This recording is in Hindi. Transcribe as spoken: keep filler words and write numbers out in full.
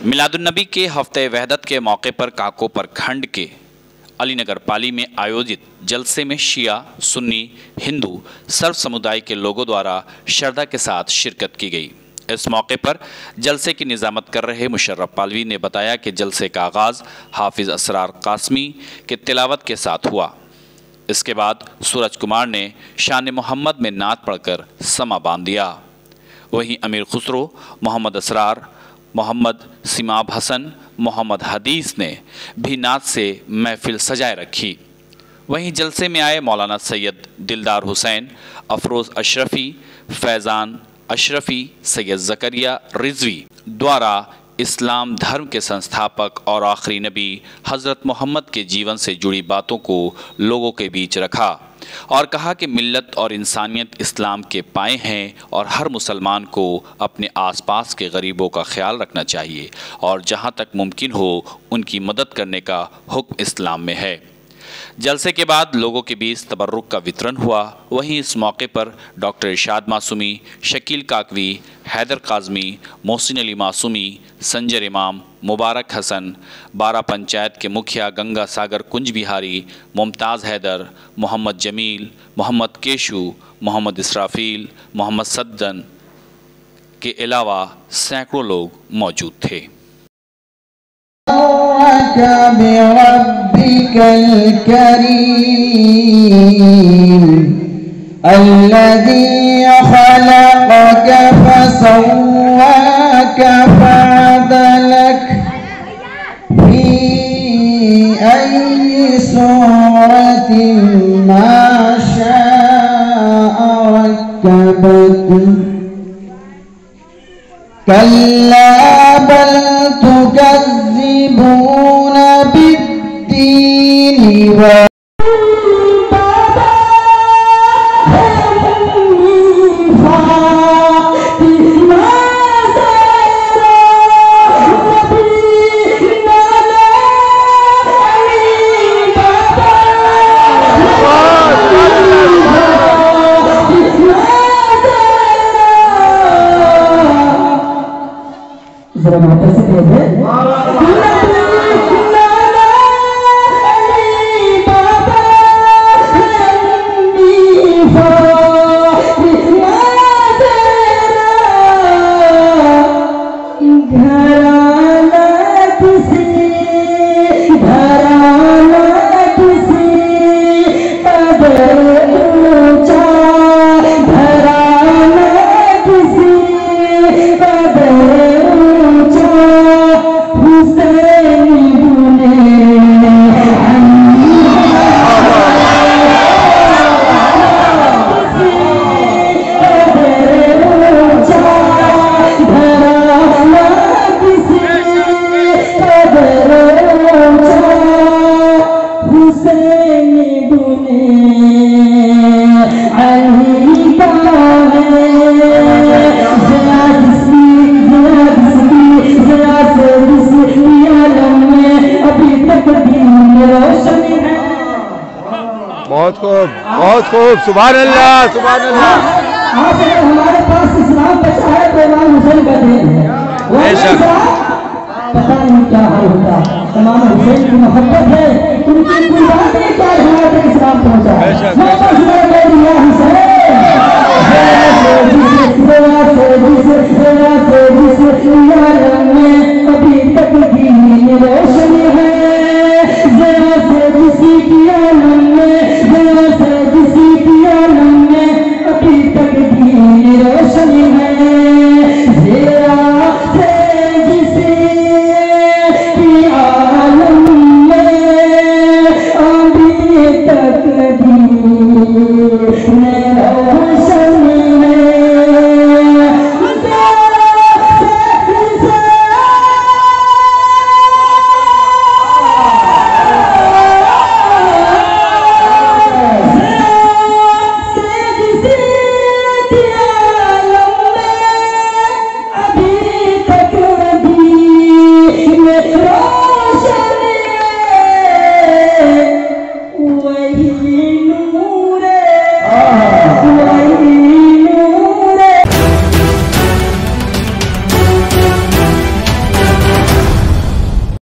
मिलादुन्नबी के हफ्ते वहदत के मौके पर काको प्रखंड के अलीनगर पाली में आयोजित जलसे में शिया, सुन्नी, हिंदू सर्व समुदाय के लोगों द्वारा श्रद्धा के साथ शिरकत की गई। इस मौके पर जलसे की निज़ामत कर रहे मुशर्रफ पालवी ने बताया कि जलसे का आगाज़ हाफिज़ असरार कासमी के तिलावत के साथ हुआ। इसके बाद सूरज कुमार ने शान मोहम्मद में नात पढ़कर समा बांध दिया। वहीं अमीर खुसरो, मोहम्मद असरार, मोहम्मद सिमाब हसन, मोहम्मद हदीस ने भी नात से महफिल सजाए रखी। वहीं जलसे में आए मौलाना सैयद दिलदार हुसैन, अफरोज़ अशरफ़ी, फैज़ान अशरफ़ी, सैयद ज़करिया रिजवी द्वारा इस्लाम धर्म के संस्थापक और आखिरी नबी हज़रत मोहम्मद के जीवन से जुड़ी बातों को लोगों के बीच रखा और कहा कि मिल्लत और इंसानियत इस्लाम के पाए हैं और हर मुसलमान को अपने आसपास के गरीबों का ख्याल रखना चाहिए और जहां तक मुमकिन हो उनकी मदद करने का हुक्म इस्लाम में है। जलसे के बाद लोगों के बीच तबर्रुक का वितरण हुआ। वहीं इस मौके पर डॉक्टर इरशाद मासूमी, शकील काकवी, हैदर काज़मी, मोहसिन अली मासूमी, संजर इमाम, मुबारक हसन, बारा पंचायत के मुखिया गंगा सागर कुंज बिहारी, मुमताज़ हैदर, मोहम्मद जमील, मोहम्मद केशु, मोहम्मद इसराफील, मोहम्मद सद्दन के अलावा सैकड़ों लोग मौजूद थे। الذي خلقك فسواك فعدلك في أي صورة ما شاء ركبك كلا بل تكذبون بالدين و बहुत खूब, बहुत खूब, सुभान अल्लाह, सुभान अल्लाह। आज अगर हमारे पास इस्लाम बचा है तो इमाम हुसैन का दिन है। बेशक पता नहीं क्या हाल होता। इमाम हुसैन की मोहब्बत है, उनकी कुर्बानी का हमारे इस्लाम पहुंचा है। बेशक हुसैन